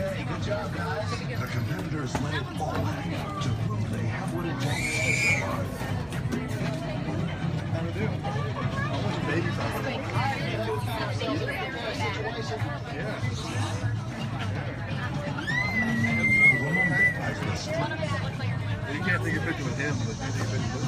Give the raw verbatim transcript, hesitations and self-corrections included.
Good job, guys. The competitors let it all hang to prove they have what it takes to survive. How to do? Almost baby time. Yeah. The woman that ties the string. You can't take a picture with him, but you can take a picture with him.